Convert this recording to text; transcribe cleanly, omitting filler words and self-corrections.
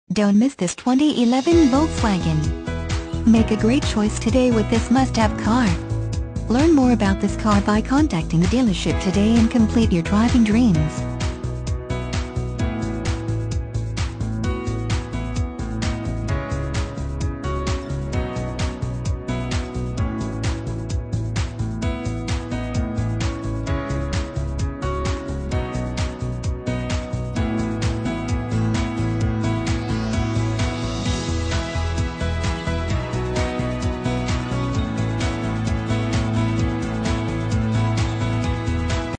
Don't miss this 2011 Volkswagen. Make a great choice today with this must-have car. Learn more about this car by contacting the dealership today and complete your driving dreams.